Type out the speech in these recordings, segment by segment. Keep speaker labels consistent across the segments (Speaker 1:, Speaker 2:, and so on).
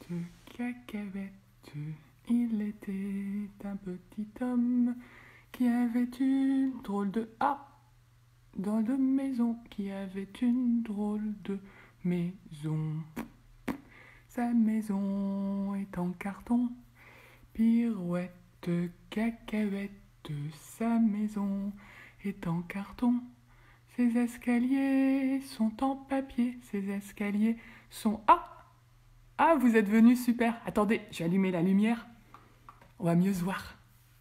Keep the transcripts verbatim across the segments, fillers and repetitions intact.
Speaker 1: cacahuètes. Il était un petit homme qui avait une drôle de ah dans de maison, qui avait une drôle de maison. Sa maison est en carton, pirouette, cacahuète. Sa maison est en carton. Ses escaliers sont en papier. Ses escaliers sont... Ah Ah, vous êtes venus, super. Attendez, je vais allumer la lumière. On va mieux se voir.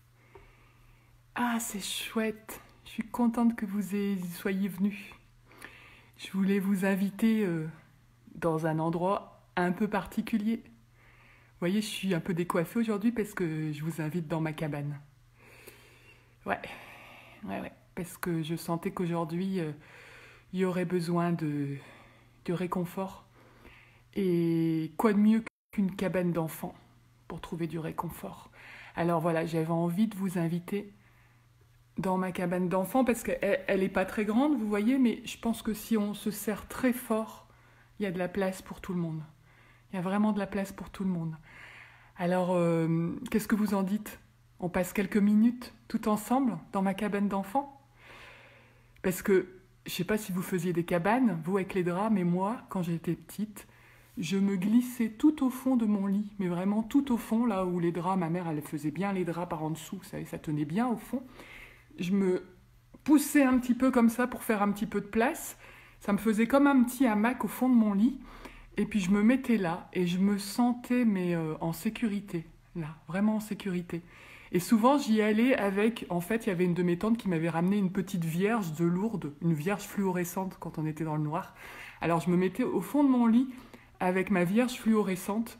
Speaker 1: Ah, c'est chouette. Je suis contente que vous ayez, soyez venus. Je voulais vous inviter euh, dans un endroit un peu particulier. Vous voyez, je suis un peu décoiffée aujourd'hui parce que je vous invite dans ma cabane. Ouais, ouais, ouais. Parce que je sentais qu'aujourd'hui, euh, il y aurait besoin de, de réconfort. Et quoi de mieux qu'une cabane d'enfants pour trouver du réconfort. Alors voilà, j'avais envie de vous inviter dans ma cabane d'enfants parce qu'elle n'est pas très grande, vous voyez, mais je pense que si on se serre très fort, il y a de la place pour tout le monde. Il y a vraiment de la place pour tout le monde. Alors, euh, qu'est-ce que vous en dites ? On passe quelques minutes tout ensemble dans ma cabane d'enfants ? Parce que, je ne sais pas si vous faisiez des cabanes, vous avec les draps, mais moi, quand j'étais petite, je me glissais tout au fond de mon lit, mais vraiment tout au fond, là où les draps, ma mère, elle faisait bien les draps par en dessous, vous savez, ça tenait bien au fond. Je me poussais un petit peu comme ça pour faire un petit peu de place. Ça me faisait comme un petit hamac au fond de mon lit. Et puis je me mettais là et je me sentais mais euh, en sécurité, là, vraiment en sécurité. Et souvent j'y allais avec, en fait il y avait une de mes tantes qui m'avait ramené une petite vierge de Lourdes, une vierge fluorescente quand on était dans le noir. Alors je me mettais au fond de mon lit avec ma vierge fluorescente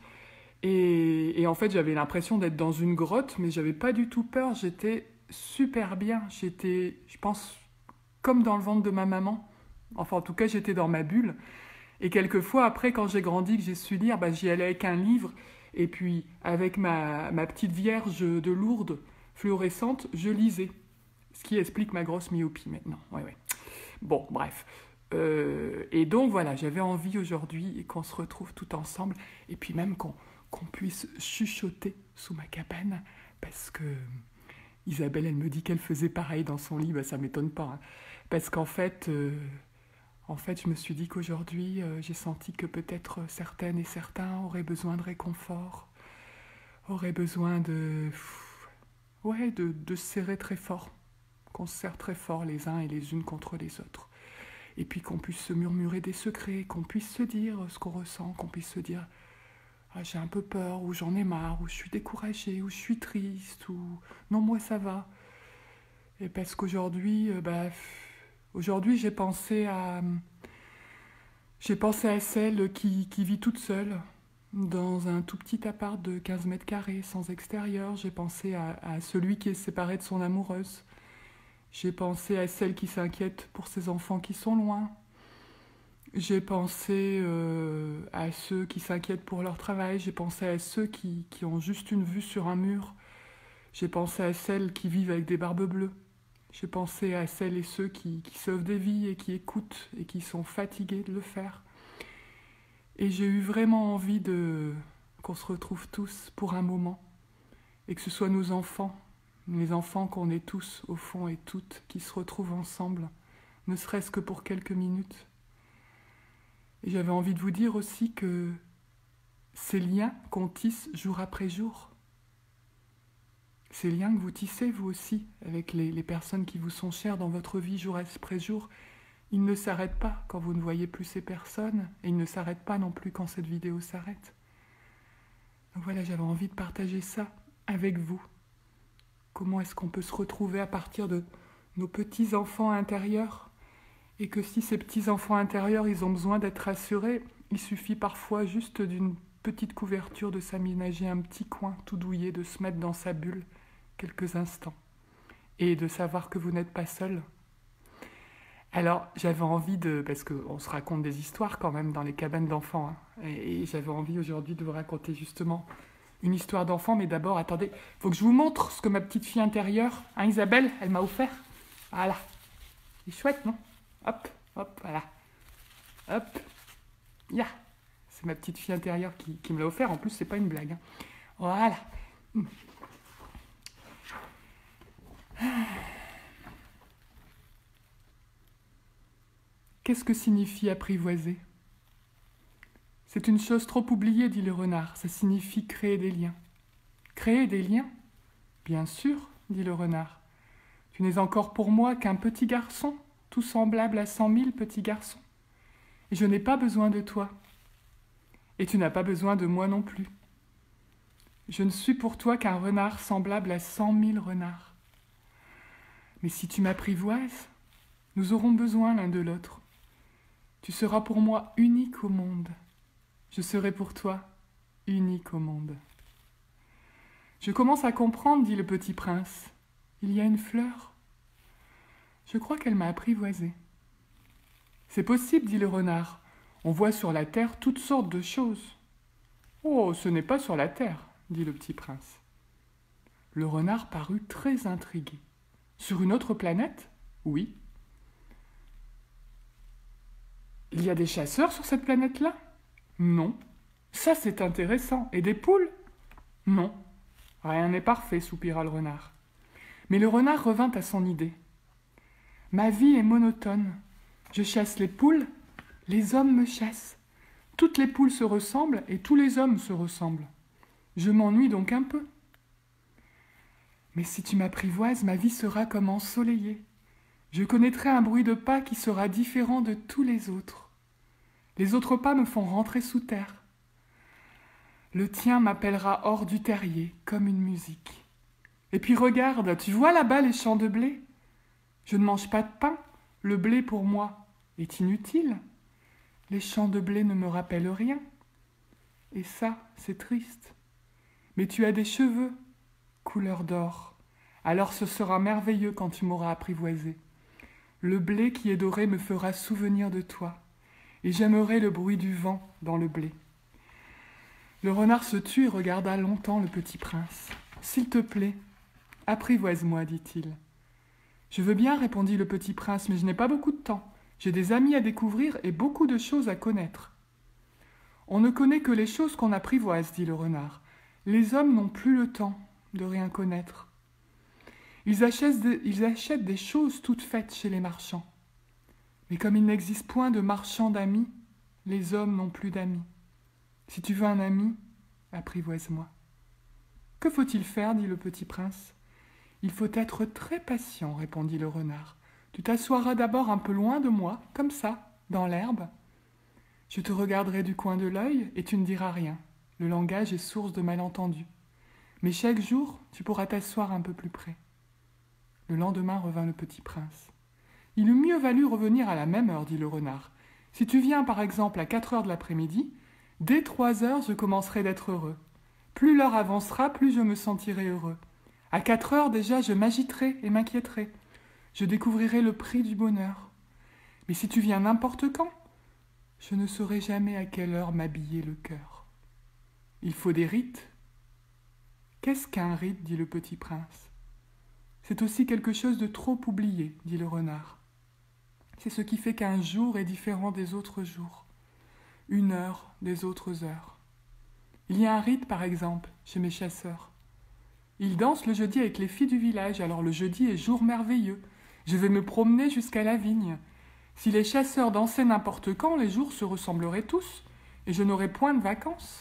Speaker 1: et, et en fait j'avais l'impression d'être dans une grotte, mais j'avais pas du tout peur, j'étais super bien, j'étais, je pense, comme dans le ventre de ma maman. Enfin en tout cas j'étais dans ma bulle. Et quelquefois, après, quand j'ai grandi, que j'ai su lire, bah, j'y allais avec un livre. Et puis, avec ma, ma petite vierge de Lourdes fluorescente, je lisais. Ce qui explique ma grosse myopie maintenant. Ouais, ouais. Bon, bref. Euh, et donc, voilà, j'avais envie aujourd'hui qu'on se retrouve tout ensemble. Et puis même qu'on, qu'on puisse chuchoter sous ma cabane. Parce que Isabelle, elle me dit qu'elle faisait pareil dans son lit. Bah, ça ne m'étonne pas. Hein. Parce qu'en fait... Euh, En fait, je me suis dit qu'aujourd'hui, euh, j'ai senti que peut-être certaines et certains auraient besoin de réconfort, auraient besoin de... Ouais, de, de se serrer très fort, qu'on se serre très fort les uns et les unes contre les autres. Et puis qu'on puisse se murmurer des secrets, qu'on puisse se dire ce qu'on ressent, qu'on puisse se dire ah, j'ai un peu peur, ou j'en ai marre, ou je suis découragée, ou je suis triste, ou non, moi ça va. Et parce qu'aujourd'hui, euh, bah... Aujourd'hui, j'ai pensé à, j'ai pensé à celle qui, qui vit toute seule dans un tout petit appart de quinze mètres carrés, sans extérieur. J'ai pensé à, à celui qui est séparé de son amoureuse. J'ai pensé à celle qui s'inquiète pour ses enfants qui sont loin. J'ai pensé euh, à ceux qui s'inquiètent pour leur travail. J'ai pensé à ceux qui, qui ont juste une vue sur un mur. J'ai pensé à celles qui vivent avec des barbes bleues. J'ai pensé à celles et ceux qui, qui sauvent des vies et qui écoutent et qui sont fatigués de le faire. Et j'ai eu vraiment envie de, qu'on se retrouve tous pour un moment et que ce soit nos enfants, les enfants qu'on est tous au fond et toutes, qui se retrouvent ensemble, ne serait-ce que pour quelques minutes. Et j'avais envie de vous dire aussi que ces liens qu'on tisse jour après jour, ces liens que vous tissez, vous aussi, avec les, les personnes qui vous sont chères dans votre vie jour après jour, ils ne s'arrêtent pas quand vous ne voyez plus ces personnes, et ils ne s'arrêtent pas non plus quand cette vidéo s'arrête. Donc voilà, j'avais envie de partager ça avec vous. Comment est-ce qu'on peut se retrouver à partir de nos petits-enfants intérieurs, et que si ces petits-enfants intérieurs, ils ont besoin d'être rassurés, il suffit parfois juste d'une petite couverture, de s'aménager un petit coin tout douillet, de se mettre dans sa bulle quelques instants et de savoir que vous n'êtes pas seul. Alors j'avais envie de, parce qu'on se raconte des histoires quand même dans les cabanes d'enfants, hein, et, et j'avais envie aujourd'hui de vous raconter justement une histoire d'enfant, mais d'abord, attendez, il faut que je vous montre ce que ma petite fille intérieure, hein, Isabelle, elle m'a offert. Voilà, c'est chouette, non? Hop, hop, voilà, hop, ya, yeah. C'est ma petite fille intérieure qui, qui me l'a offert. En plus, c'est pas une blague. Hein. Voilà. Qu'est-ce que signifie apprivoiser? C'est une chose trop oubliée, dit le renard. Ça signifie créer des liens. Créer des liens? Bien sûr, dit le renard. Tu n'es encore pour moi qu'un petit garçon, tout semblable à cent mille petits garçons. Et je n'ai pas besoin de toi. Et tu n'as pas besoin de moi non plus. Je ne suis pour toi qu'un renard semblable à cent mille renards. Mais si tu m'apprivoises, nous aurons besoin l'un de l'autre. Tu seras pour moi unique au monde. Je serai pour toi unique au monde. Je commence à comprendre, dit le petit prince. Il y a une fleur. Je crois qu'elle m'a apprivoisé. C'est possible, dit le renard. On voit sur la terre toutes sortes de choses. Oh, ce n'est pas sur la terre, dit le petit prince. Le renard parut très intrigué. Sur une autre planète? Oui. Il y a des chasseurs sur cette planète-là? Non. Ça, c'est intéressant. Et des poules? Non. Rien n'est parfait, soupira le renard. Mais le renard revint à son idée. Ma vie est monotone. Je chasse les poules, les hommes me chassent. Toutes les poules se ressemblent et tous les hommes se ressemblent. Je m'ennuie donc un peu. Mais si tu m'apprivoises, ma vie sera comme ensoleillée. Je connaîtrai un bruit de pas qui sera différent de tous les autres. Les autres pas me font rentrer sous terre. Le tien m'appellera hors du terrier, comme une musique. Et puis regarde, tu vois là-bas les champs de blé? Je ne mange pas de pain, le blé pour moi est inutile. Les champs de blé ne me rappellent rien. Et ça, c'est triste. Mais tu as des cheveux, couleur d'or. Alors ce sera merveilleux quand tu m'auras apprivoisé. Le blé qui est doré me fera souvenir de toi. Et j'aimerai le bruit du vent dans le blé. Le renard se tut et regarda longtemps le petit prince. « S'il te plaît, apprivoise-moi, dit-il. »« Je veux bien, répondit le petit prince, mais je n'ai pas beaucoup de temps. J'ai des amis à découvrir et beaucoup de choses à connaître. »« On ne connaît que les choses qu'on apprivoise, dit le renard. Les hommes n'ont plus le temps de rien connaître. Ils achètent des, ils achètent des choses toutes faites chez les marchands. Mais comme il n'existe point de marchands d'amis, les hommes n'ont plus d'amis. Si tu veux un ami, apprivoise-moi. »« Que faut-il faire, dit le petit prince. »« Il faut être très patient, répondit le renard. Tu t'assoiras d'abord un peu loin de moi, comme ça, dans l'herbe. Je te regarderai du coin de l'œil et tu ne diras rien. Le langage est source de malentendus. Mais chaque jour, tu pourras t'asseoir un peu plus près. » Le lendemain revint le petit prince. « Il eût mieux valu revenir à la même heure, dit le renard. Si tu viens par exemple à quatre heures de l'après-midi, dès trois heures je commencerai d'être heureux. Plus l'heure avancera, plus je me sentirai heureux. À quatre heures déjà je m'agiterai et m'inquiéterai. Je découvrirai le prix du bonheur. Mais si tu viens n'importe quand, je ne saurai jamais à quelle heure m'habiller le cœur. Il faut des rites. » « Qu'est-ce qu'un rite, dit le petit prince. C'est aussi quelque chose de trop oublié, dit le renard. C'est ce qui fait qu'un jour est différent des autres jours, une heure des autres heures. Il y a un rite, par exemple, chez mes chasseurs. Ils dansent le jeudi avec les filles du village, alors le jeudi est jour merveilleux. Je vais me promener jusqu'à la vigne. Si les chasseurs dansaient n'importe quand, les jours se ressembleraient tous, et je n'aurais point de vacances.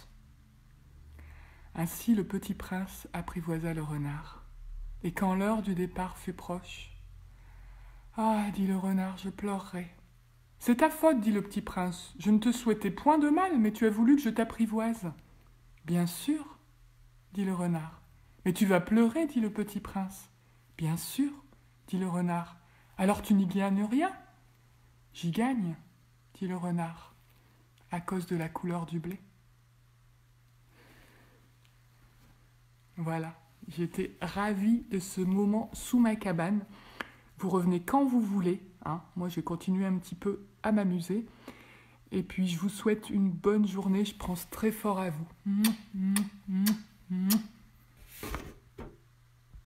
Speaker 1: Ainsi le petit prince apprivoisa le renard. Et quand l'heure du départ fut proche, « Ah, dit le renard, je pleurerai. »« C'est ta faute, dit le petit prince. Je ne te souhaitais point de mal, mais tu as voulu que je t'apprivoise. »« Bien sûr, dit le renard. »« Mais tu vas pleurer, dit le petit prince. »« Bien sûr, dit le renard. »« Alors tu n'y gagnes rien. »« J'y gagne, dit le renard, à cause de la couleur du blé. » Voilà, j'étais ravie de ce moment sous ma cabane. Vous revenez quand vous voulez, hein. Moi je vais continuer un petit peu à m'amuser. Et puis je vous souhaite une bonne journée, je pense très fort à vous. Mouah, mouah, mouah, mouah.